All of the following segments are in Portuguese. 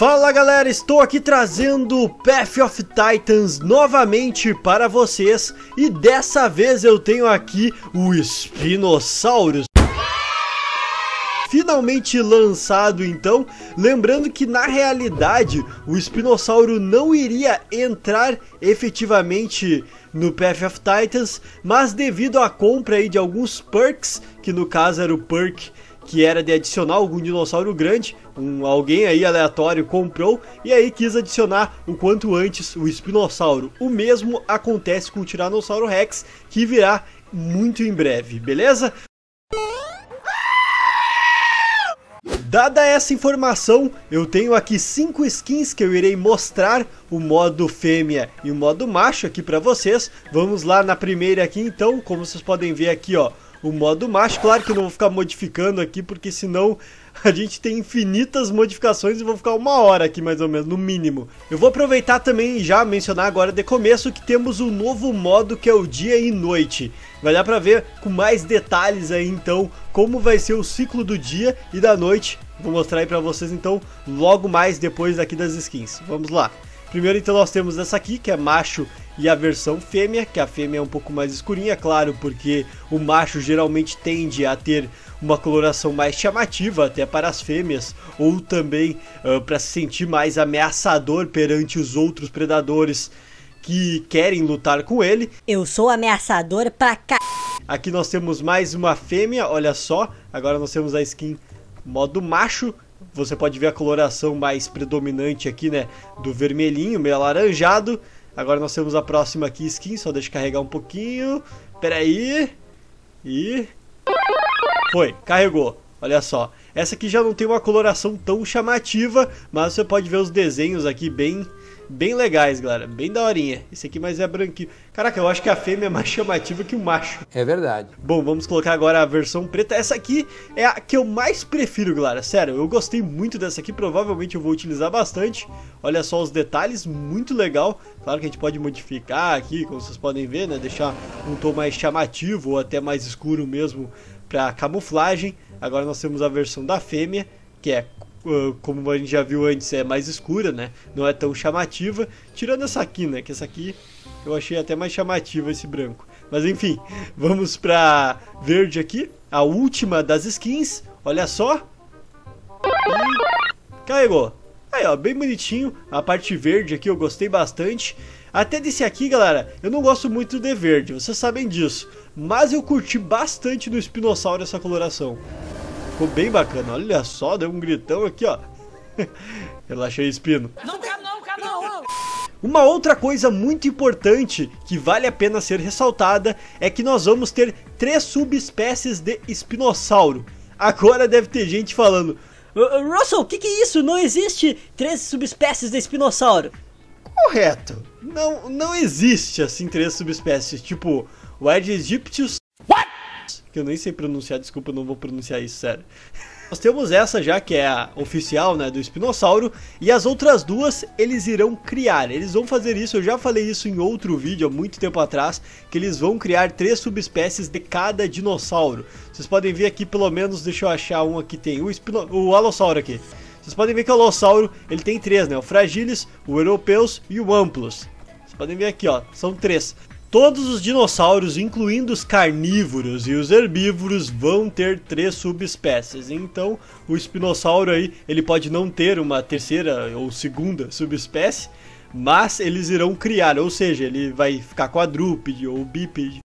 Fala galera, estou aqui trazendo Path of Titans novamente para vocês e dessa vez eu tenho aqui o Spinosaurus. Finalmente lançado então, lembrando que na realidade o Espinossauro não iria entrar efetivamente no Path of Titans, mas devido à compra aí de alguns perks, que no caso era o perk que era de adicionar algum dinossauro grande, alguém aí aleatório comprou e aí quis adicionar o quanto antes o Espinossauro. O mesmo acontece com o Tiranossauro Rex, que virá muito em breve, beleza? Dada essa informação, eu tenho aqui 5 skins que eu irei mostrar, o modo fêmea e o modo macho aqui pra vocês. Vamos lá na primeira aqui então, como vocês podem ver aqui ó, o modo macho. Claro que eu não vou ficar modificando aqui, porque senão a gente tem infinitas modificações e vou ficar 1 hora aqui mais ou menos, no mínimo. Eu vou aproveitar também e já mencionar agora de começo que temos um novo modo que é o dia e noite. Vai dar pra ver com mais detalhes aí então como vai ser o ciclo do dia e da noite. Vou mostrar aí pra vocês então logo mais depois aqui das skins. Vamos lá. Primeiro então nós temos essa aqui que é macho e a versão fêmea, que a fêmea é um pouco mais escurinha, claro, porque o macho geralmente tende a ter uma coloração mais chamativa até para as fêmeas, ou também para se sentir mais ameaçador perante os outros predadores que querem lutar com ele. Eu sou ameaçador pra cá. Aqui nós temos mais uma fêmea, olha só, agora nós temos a skin modo macho. Você pode ver a coloração mais predominante aqui, né, do vermelhinho, meio alaranjado. Agora nós temos a próxima aqui, skin, só deixa eu carregar um pouquinho. Pera aí. E... foi, carregou. Olha só. Essa aqui já não tem uma coloração tão chamativa, mas você pode ver os desenhos aqui bem legais, galera. Bem daorinha. Esse aqui mais é branquinho. Caraca, eu acho que a fêmea é mais chamativa que o macho. É verdade. Bom, vamos colocar agora a versão preta. Essa aqui é a que eu mais prefiro, galera. Sério, eu gostei muito dessa aqui. Provavelmente eu vou utilizar bastante. Olha só os detalhes, muito legal. Claro que a gente pode modificar aqui, como vocês podem ver, né? Deixar um tom mais chamativo ou até mais escuro mesmo para camuflagem. Agora nós temos a versão da fêmea, que é, como a gente já viu antes, é mais escura, né? Não é tão chamativa. Tirando essa aqui, né? Que essa aqui eu achei até mais chamativa, esse branco. Mas enfim, vamos pra verde aqui. A última das skins. Olha só. E carregou. Aí ó, bem bonitinho. A parte verde aqui eu gostei bastante. Até desse aqui, galera, eu não gosto muito de verde, vocês sabem disso. Mas eu curti bastante no Espinossauro essa coloração. Ficou bem bacana, olha só, deu um gritão aqui, ó. Relaxei, Espino. Não quero não. Uma outra coisa muito importante que vale a pena ser ressaltada é que nós vamos ter 3 subespécies de Espinossauro. Agora deve ter gente falando: Russell, o que é isso? Não existe 3 subespécies de Espinossauro. correto, não existe assim 3 subespécies, tipo o Aedes aegyptus, que eu nem sei pronunciar, desculpa, eu não vou pronunciar isso, sério. Nós temos essa já, que é a oficial, né, do Espinossauro, e as outras 2 eles irão criar, eles vão fazer isso, eu já falei isso em outro vídeo há muito tempo atrás, que eles vão criar 3 subespécies de cada dinossauro. Vocês podem ver aqui, pelo menos, deixa eu achar um aqui, tem o Alossauro aqui. Vocês podem ver que o Alossauro, ele tem 3, né, o Fragilis, o Europeus e o Amplus. Vocês podem ver aqui, ó, são 3. Todos os dinossauros, incluindo os carnívoros e os herbívoros, vão ter 3 subespécies. Então, o Espinossauro aí, ele pode não ter uma 3ª ou 2ª subespécie, mas eles irão criar, ou seja, ele vai ficar quadrúpede ou bípede.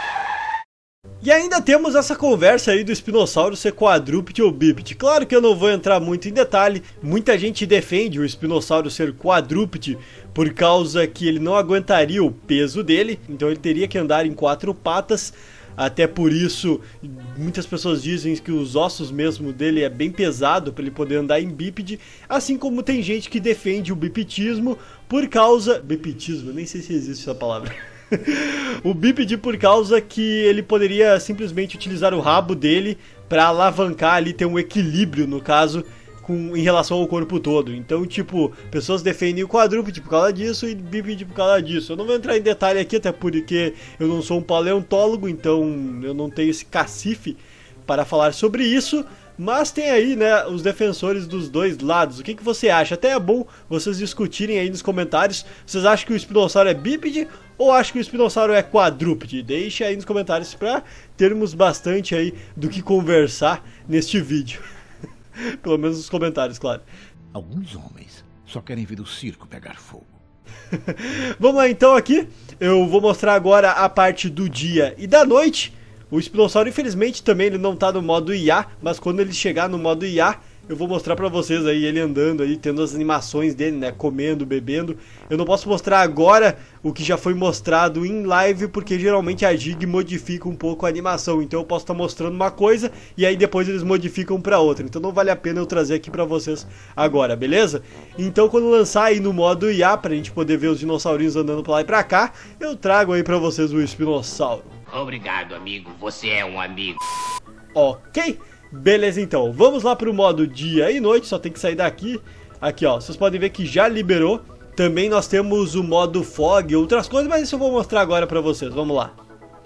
E ainda temos essa conversa aí do Espinossauro ser quadrúpede ou bípede. Claro que eu não vou entrar muito em detalhe. Muita gente defende o Espinossauro ser quadrúpede por causa que ele não aguentaria o peso dele. Então ele teria que andar em 4 patas. Até por isso, muitas pessoas dizem que os ossos mesmo dele é bem pesado para ele poder andar em bípede. Assim como tem gente que defende o bipetismo por causa... Bipetismo? Nem sei se existe essa palavra. O bípede por causa que ele poderia simplesmente utilizar o rabo dele para alavancar ali, ter um equilíbrio no caso em relação ao corpo todo. Então tipo, pessoas defendem o quadrúpede por causa disso e bípede por causa disso. Eu não vou entrar em detalhe aqui, até porque eu não sou um paleontólogo, então eu não tenho esse cacife para falar sobre isso. mas tem aí, né, os defensores dos dois lados. O que você acha? Até é bom vocês discutirem aí nos comentários. Vocês acham que o espinossauro é bípede ou acham que o espinossauro é quadrúpede? Deixa aí nos comentários para termos bastante aí do que conversar neste vídeo. Pelo menos nos comentários, claro. Alguns homens só querem ver o circo pegar fogo. Vamos lá então aqui. Eu vou mostrar agora a parte do dia e da noite. O espinossauro, infelizmente, também ele não tá no modo IA, mas quando ele chegar no modo IA, eu vou mostrar pra vocês aí ele andando aí, tendo as animações dele, né, comendo, bebendo. Eu não posso mostrar agora o que já foi mostrado em live, porque geralmente a Jig modifica um pouco a animação. Então eu posso estar mostrando uma coisa e aí depois eles modificam pra outra. Então não vale a pena eu trazer aqui pra vocês agora, beleza? Então quando lançar aí no modo IA, pra gente poder ver os dinossaurinhos andando pra lá e pra cá, eu trago aí pra vocês o espinossauro. Obrigado, amigo. Você é um amigo. Ok? Beleza, então. Vamos lá pro modo dia e noite. Só tem que sair daqui. Aqui, ó. Vocês podem ver que já liberou. Também nós temos o modo fog e outras coisas, mas isso eu vou mostrar agora pra vocês. Vamos lá.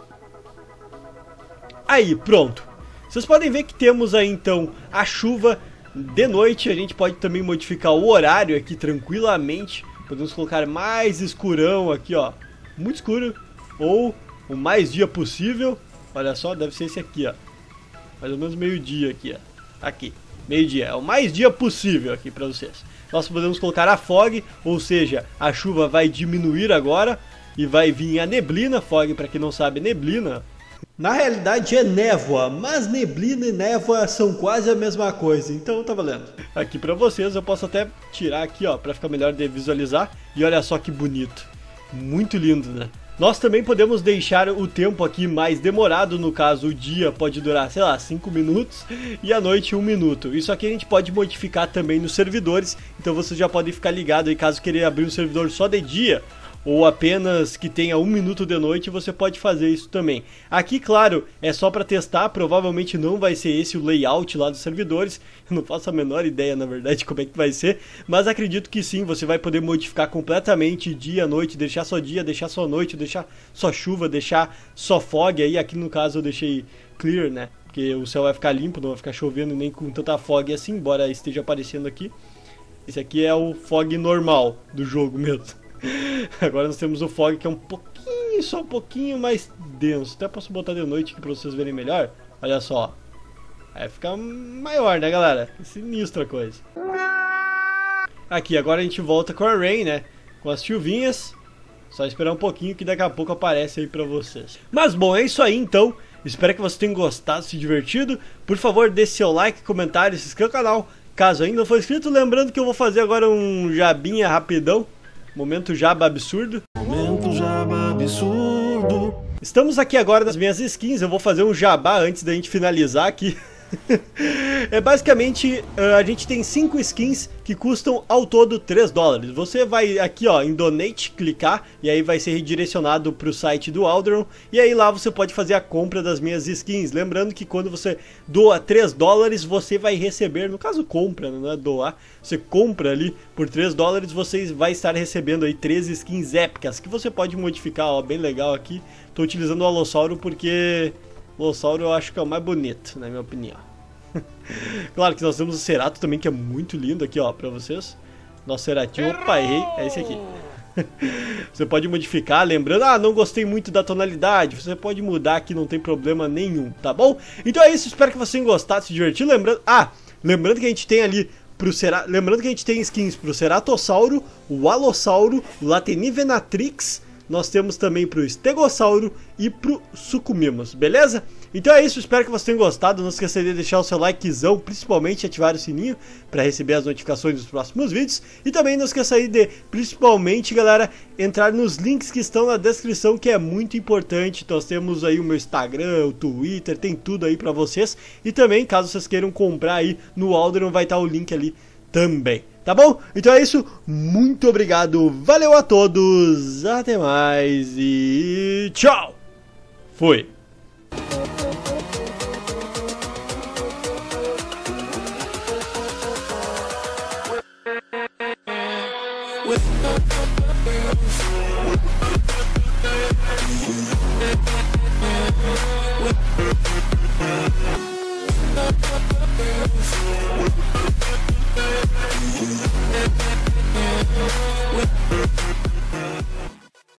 Aí, pronto. Vocês podem ver que temos aí, então, a chuva de noite. A gente pode também modificar o horário aqui tranquilamente. Podemos colocar mais escurão aqui, ó. Muito escuro. Ou o mais dia possível. Olha só, deve ser esse aqui, ó. Mais ou menos meio-dia aqui, ó. Aqui, meio-dia. É o mais dia possível aqui pra vocês. Nós podemos colocar a fog, ou seja, a chuva vai diminuir agora e vai vir a neblina. Fog, pra quem não sabe, neblina. Na realidade é névoa, mas neblina e névoa são quase a mesma coisa, então tá valendo. Aqui pra vocês, eu posso até tirar aqui, ó, pra ficar melhor de visualizar. E olha só que bonito. Muito lindo, né? Nós também podemos deixar o tempo aqui mais demorado, no caso o dia pode durar, sei lá, 5 minutos e a noite 1 minuto. Isso aqui a gente pode modificar também nos servidores, então vocês já podem ficar ligados aí caso queira abrir um servidor só de dia ou apenas que tenha 1 minuto de noite, você pode fazer isso também. Aqui, claro, é só para testar, provavelmente não vai ser esse o layout lá dos servidores, eu não faço a menor ideia, na verdade, como é que vai ser, mas acredito que sim, você vai poder modificar completamente dia, noite, deixar só dia, deixar só noite, deixar só chuva, deixar só fog, aí aqui no caso eu deixei clear, né, porque o céu vai ficar limpo, não vai ficar chovendo nem com tanta fog assim, embora esteja aparecendo aqui. Esse aqui é o fog normal do jogo mesmo. Agora nós temos o fog que é um pouquinho, só um pouquinho mais denso. Até posso botar de noite aqui pra vocês verem melhor. Olha só. Aí fica maior, né, galera? Sinistra coisa. Aqui, agora a gente volta com a Rain, né? Com as chuvinhas. Só esperar um pouquinho que daqui a pouco aparece aí pra vocês. Mas bom, é isso aí então. Espero que vocês tenham gostado, se divertido. Por favor, deixe seu like, comentário, se inscreva no canal caso ainda não for inscrito. Lembrando que eu vou fazer agora um jabinha rapidão. Momento jaba absurdo. Momento jaba absurdo. Estamos aqui agora nas minhas skins. Eu vou fazer um jabá antes da gente finalizar aqui. É basicamente, a gente tem 5 skins que custam ao todo $3. Você vai aqui, ó, em Donate, clicar e aí vai ser redirecionado para o site do Alderon. E aí lá você pode fazer a compra das minhas skins. Lembrando que quando você doa $3, você vai receber, no caso compra, não é doar, você compra ali por $3, você vai estar recebendo aí 3 skins épicas que você pode modificar, ó, bem legal aqui. Tô utilizando o Alossauro porque o Alossauro eu acho que é o mais bonito, na minha opinião. Claro que nós temos o Cerato também, que é muito lindo aqui, ó, pra vocês. Nosso Ceratinho, opa, errei, é esse aqui. Você pode modificar, lembrando, não gostei muito da tonalidade, você pode mudar aqui, não tem problema nenhum, tá bom? Então é isso, espero que vocês tenham gostado, se divertir, lembrando que a gente tem ali lembrando que a gente tem skins pro Ceratossauro, o Alossauro, o Latenivenatrix. Nós temos também pro Stegossauro e pro Sucumimos, beleza? Então é isso, espero que vocês tenham gostado. Não esqueça de deixar o seu likezão, principalmente ativar o sininho para receber as notificações dos próximos vídeos. E também não esqueça aí de, principalmente, galera, entrar nos links que estão na descrição, que é muito importante. Nós temos aí o meu Instagram, o Twitter, tem tudo aí para vocês. E também, caso vocês queiram comprar aí no Alderon, vai estar o link ali também. Tá bom? Então é isso, muito obrigado, valeu a todos, até mais e tchau! Fui! With